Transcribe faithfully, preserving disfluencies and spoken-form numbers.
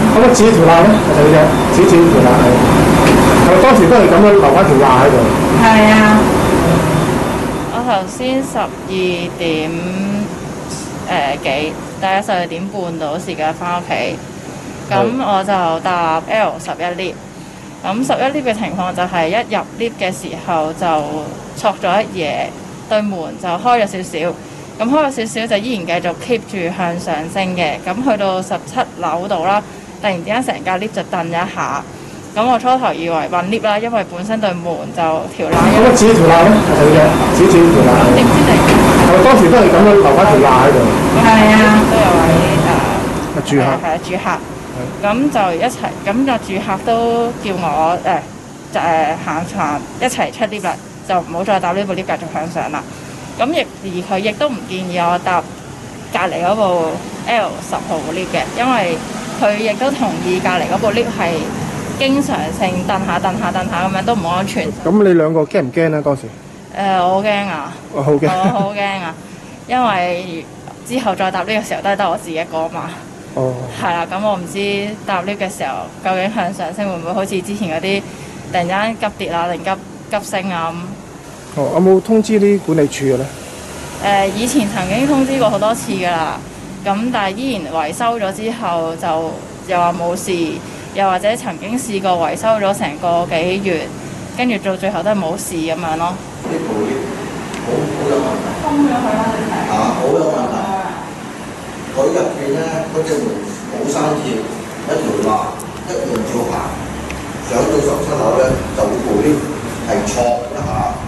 咁啊指條罅咧，就隻指指條罅係。係當時都係咁樣留翻條罅喺度。 係啊。我頭先十二點誒幾，大概十二點半到時間翻屋企。咁我就搭 L 十一 lift。咁十一 lift 嘅情況就係一入 lift 嘅時候就錯咗一嘢，對門就開咗少少。咁開咗少少就依然繼續 keep 住向上升嘅。咁去到十七樓度啦，突然之間成架 lift 就蹬一下。咁我初頭以為揾 lift 啦，因為本身對門就條罅。 咁啊指條罅咧，就隻指指條罅。 咁點知就係當時都係咁樣留翻條罅喺度。 係啊，都有位誒住客。 係啊，住客。咁就一齊，咁個住客都叫我誒就誒行行一齊出 lift 啦，就唔好再搭呢部 lift 繼續向上啦。咁亦而佢亦都唔建議我搭隔離嗰部 L 十號 lift 嘅，因為佢亦都同意隔離嗰部 lift 係經常性蹬下蹬下蹬下咁樣都唔安全。 咁你兩個驚唔驚咧？當時？ 誒，我好驚啊！ 我好驚。 我好驚啊！因為之後再搭 lift 嘅時候都係得我自己一個嘛。 哦， 係啦，咁我唔知搭 lift 嘅時候究竟向上升會唔會好似之前嗰啲突然間急跌啊，定急急升啊咁。 哦，有冇通知啲管理處嘅咧？ 誒，以前曾經通知過好多次㗎啦，咁但係依然維修咗之後就又話冇事，又或者曾經試過維修咗成個幾月，跟住到最後都係冇事咁樣咯。 呢部 lift 好好有問題。 封咗佢啦，你睇。 啊，好有問題。佢入邊咧嗰隻門冇生鐵，一條罅，一樣照行。上到十七樓咧，就部 lift係挫一下。